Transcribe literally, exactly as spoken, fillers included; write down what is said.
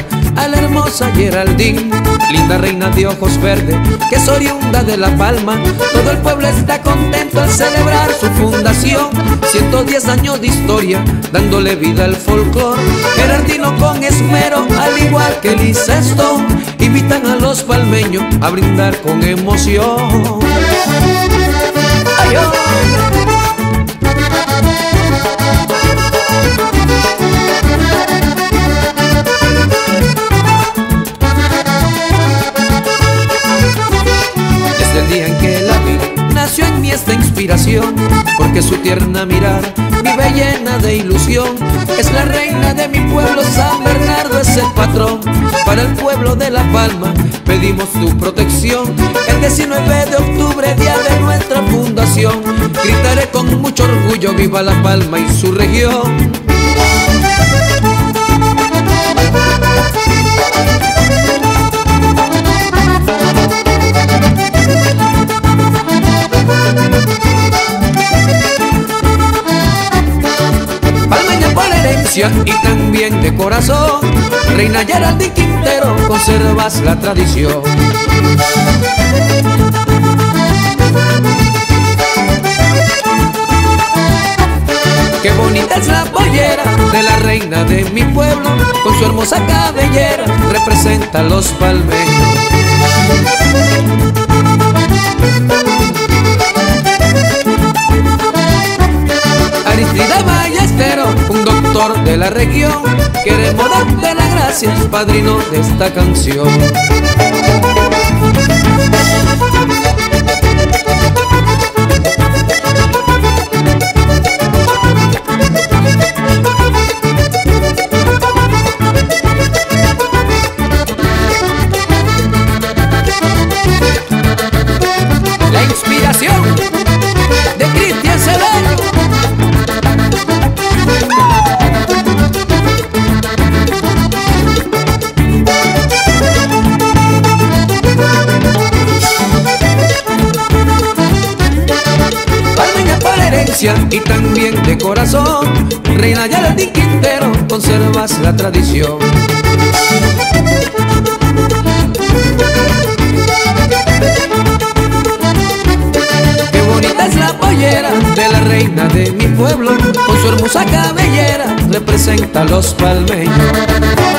a la hermosa Geraldine, linda reina de ojos verdes, que es oriunda de La Palma. Todo el pueblo está contento al celebrar su fundación. ciento diez años de historia, dándole vida al folclor. Geraldino con esmero, al igual que Lisa Stone, invitan a los palmeños a brindar con emoción. Ay, oh. El día en que la vi, nació en mí esta inspiración, porque su tierna mirar vive llena de ilusión. Es la reina de mi pueblo, San Bernardo es el patrón. Para el pueblo de La Palma pedimos tu protección. El diecinueve de octubre, día de nuestra fundación, gritaré con mucho orgullo: viva La Palma y su región. Palmeña por herencia y también de corazón, reina Geraldine Quintero, conservas la tradición. Qué bonita es la pollera de la reina de mi pueblo, con su hermosa cabellera representa a los palmeños. Aristide Ballestero, un doctor de la región, queremos darte las gracias, padrino de esta canción. La inspiración de Cristian Severo. Palmeña por herencia y también de corazón, reina Geraldine Quintero, conservas la tradición. Qué bonita es la pollera de la reina de mi pueblo, con su hermosa cabellera representa a los palmeños.